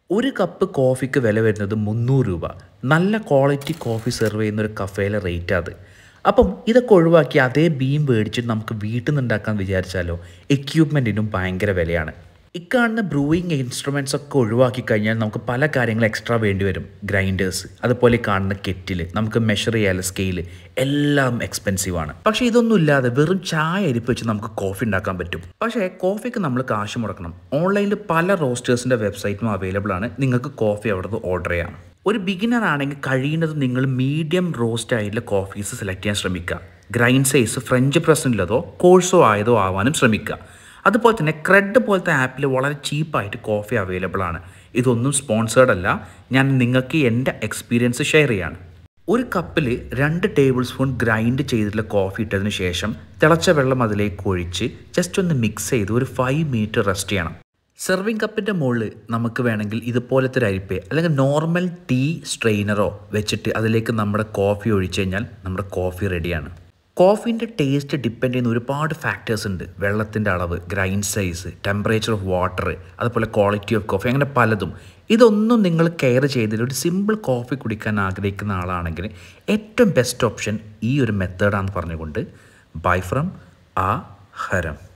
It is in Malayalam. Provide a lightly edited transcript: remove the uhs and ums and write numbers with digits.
ഒരു കപ്പ് കോഫിക്ക് വില വരുന്നത് 300 രൂപ. നല്ല ക്വാളിറ്റി കോഫി സെർവ് ചെയ്യുന്ന ഒരു കഫേയിലെ റേറ്റ് അത്. അപ്പം ഇതൊക്കെ ഒഴിവാക്കി അതേ ബീം മേടിച്ചിട്ട് നമുക്ക് വീട്ടിൽ നിന്ന് ഉണ്ടാക്കാൻ വിചാരിച്ചാലോ എക്യുപ്മെൻറ്റിനും ഭയങ്കര വിലയാണ്. ഇക്കാണുന്ന ബ്രൂയിങ് ഇൻസ്ട്രുമെൻറ്റ്സ് ഒക്കെ ഒഴിവാക്കി കഴിഞ്ഞാൽ നമുക്ക് പല കാര്യങ്ങൾ എക്സ്ട്രാ വേണ്ടി വരും. ഗ്രൈൻഡേഴ്സ്, അതുപോലെ കാണുന്ന കെറ്റിൽ, നമുക്ക് മെഷർ ചെയ്യാനുള്ള സ്കെയിൽ എല്ലാം എക്സ്പെൻസീവാണ്. പക്ഷേ ഇതൊന്നും ഇല്ലാതെ വെറും ചായ അരിപ്പ് വെച്ച് നമുക്ക് കോഫി ഉണ്ടാക്കാൻ പറ്റും. പക്ഷേ കോഫിക്ക് നമ്മൾ കാശ് മുടക്കണം. ഓൺലൈനിൽ പല റോസ്റ്റേഴ്സിൻ്റെ വെബ്സൈറ്റും അവൈലബിൾ ആണ്. നിങ്ങൾക്ക് കോഫി അവിടെ നിന്ന് ഓർഡർ ചെയ്യാം. ഒരു ബിഗിനർ ആണെങ്കിൽ കഴിയുന്നത് നിങ്ങൾ മീഡിയം റോസ്റ്റ് ആയിട്ടുള്ള കോഫീസ് സെലക്ട് ചെയ്യാൻ ശ്രമിക്കുക. ഗ്രൈൻഡ് സൈസ് ഫ്രഞ്ച് പ്രസ്സിൻ്റെതോ കോഴ്സോ ആയതോ ആവാനും ശ്രമിക്കുക. അതുപോലെ തന്നെ ക്രെഡ് പോലത്തെ ആപ്പിൽ വളരെ ചീപ്പായിട്ട് കോഫി അവൈലബിൾ ആണ്. ഇതൊന്നും സ്പോൺസേർഡ് അല്ല, ഞാൻ നിങ്ങൾക്ക് എൻ്റെ എക്സ്പീരിയൻസ് ഷെയർ ചെയ്യാണ്. ഒരു കപ്പിൽ 2 ടേബിൾ സ്പൂൺ ഗ്രൈൻഡ് ചെയ്തിട്ടുള്ള കോഫി ഇട്ടതിന് ശേഷം തിളച്ച വെള്ളം അതിലേക്ക് ഒഴിച്ച് ജസ്റ്റ് ഒന്ന് മിക്സ് ചെയ്ത് ഒരു 5 മിനിറ്റ് റെസ്റ്റ് ചെയ്യണം. സെർവിങ് കപ്പിൻ്റെ മുകളിൽ നമുക്ക് വേണമെങ്കിൽ ഇതുപോലത്തെ ഒരു അരിപ്പ അല്ലെങ്കിൽ നോർമൽ ടീ സ്ട്രെയിനറോ വെച്ചിട്ട് അതിലേക്ക് നമ്മുടെ കോഫി ഒഴിച്ച് കഴിഞ്ഞാൽ നമ്മുടെ കോഫി റെഡിയാണ്. കോഫീൻ്റെ ടേസ്റ്റ് ഡിപ്പെൻഡ് ചെയ്യുന്ന ഒരുപാട് ഫാക്ടേഴ്സ് ഉണ്ട്. വെള്ളത്തിൻ്റെ അളവ്, grind size, temperature of water, അതുപോലെ ക്വാളിറ്റി ഓഫ് കോഫി, അങ്ങനെ പലതും. ഇതൊന്നും നിങ്ങൾ കെയർ ചെയ്തിട്ട് ഒരു സിമ്പിൾ കോഫി കുടിക്കാൻ ആഗ്രഹിക്കുന്ന ആളാണെങ്കിൽ ഏറ്റവും ബെസ്റ്റ് ഓപ്ഷൻ ഈ ഒരു മെത്തേഡാണെന്ന് പറഞ്ഞുകൊണ്ട് ബൈ ഫ്രം aaHarem.